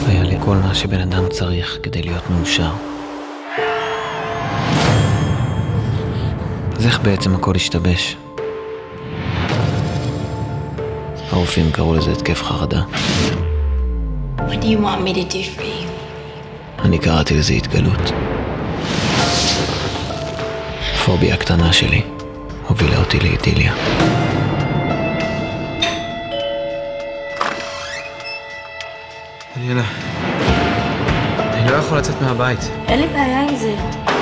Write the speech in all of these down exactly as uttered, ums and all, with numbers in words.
היה לי כל מה שבן אדם צריך כדי להיות מאושר. אז איך בעצם הכל השתבש? הרופאים קראו לזה התקף חרדה. What do you want me to do for you? אני קראתי לזה התגלות. פוביה הקטנה שלי הובילה אותי לאידיליה. דניאלה, אני לא יכול לצאת מהבית. אין לי בעיה עם זה.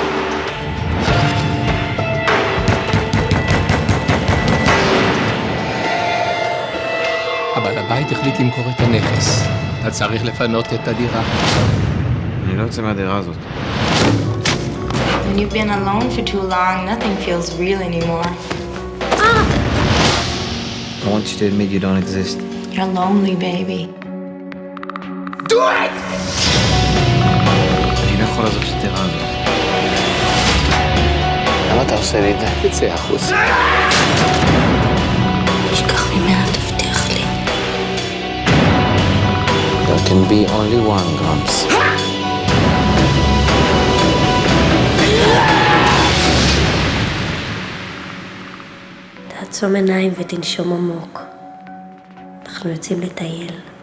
אבל הבית החליט למכור את הנכס. אתה צריך לפנות את הדירה. אני לא יוצא מהדירה הזאת. When you've been alone for too long, nothing feels real anymore. I want you to admit you don't exist. You're lonely, baby. Do it! אני לא יכול לעזוב את הדירה הזאת. למה אתה עושה לי את זה? תצא החוץ. תשכח ממנה, תבטיח לי. There can be only one, Grumps. תעצום עיניים ותנשום עמוק. אנחנו יוצאים לטייל.